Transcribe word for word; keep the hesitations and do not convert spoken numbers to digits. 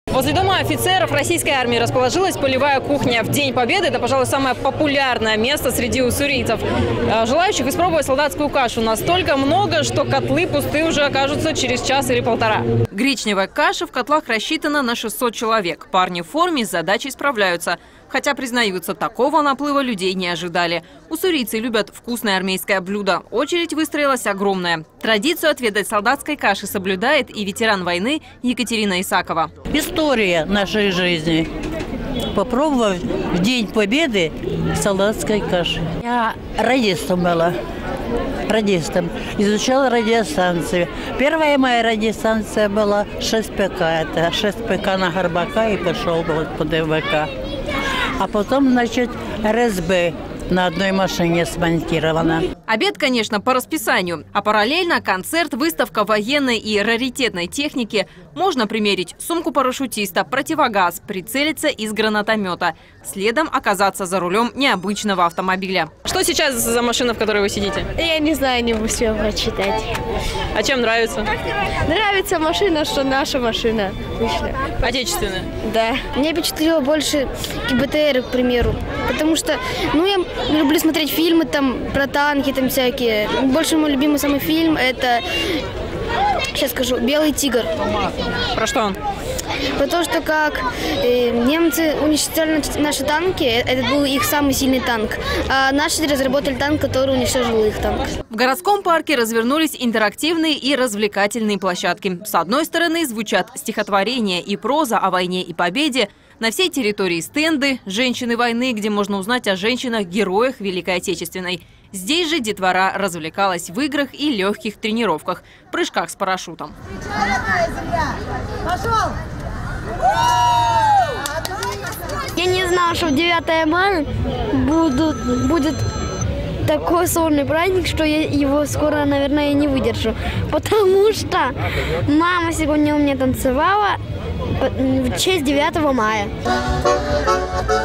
Возле дома офицеров российской армии расположилась полевая кухня. В День Победы это, пожалуй, самое популярное место среди уссурийцев. Желающих испробовать солдатскую кашу настолько много, что котлы пусты уже окажутся через час или полтора. Гречневая каша в котлах рассчитана на шестьсот человек. Парни в форме с задачей справляются. Хотя, признаются, такого наплыва людей не ожидали. Уссурийцы любят вкусное армейское блюдо. Очередь выстроилась огромная. Традицию отведать солдатской каши соблюдает и ветеран войны Екатерина Исакова. История нашей жизни. Попробовать в День Победы солдатской каши. Я радистом была. Радистом. Изучала радиостанцию. Первая моя радиостанция была шесть пэ ка. Это шесть пэ ка на Горбака и пошел по дэ вэ ка. А потом, значит, эр эс бэ на одной машине смонтирована. Обед, конечно, по расписанию. А параллельно концерт, выставка военной и раритетной техники. Можно примерить сумку парашютиста, противогаз, прицелиться из гранатомета. Следом оказаться за рулем необычного автомобиля. Что сейчас за машина, в которой вы сидите? Я не знаю, не успела прочитать. А чем нравится? Нравится машина, что наша машина. Отлично. Отечественная? Да. Меня впечатлило больше бэ тэ эр, к примеру. Потому что, ну, я люблю смотреть фильмы там про танки, там всякие. Больше мой любимый самый фильм – это, сейчас скажу, «Белый тигр». Про что он? Про то, что как э, немцы уничтожили наши танки, это был их самый сильный танк. А наши разработали танк, который уничтожил их танк. В городском парке развернулись интерактивные и развлекательные площадки. С одной стороны звучат стихотворения и проза о войне и победе. На всей территории стенды «Женщины войны», где можно узнать о женщинах-героях Великой Отечественной. Здесь же детвора развлекалась в играх и легких тренировках, прыжках с парашютом. Я не знала, что в девятое мая будут, будет такой сложный праздник, что я его скоро, наверное, не выдержу. Потому что мама сегодня у меня танцевала в честь девятого мая.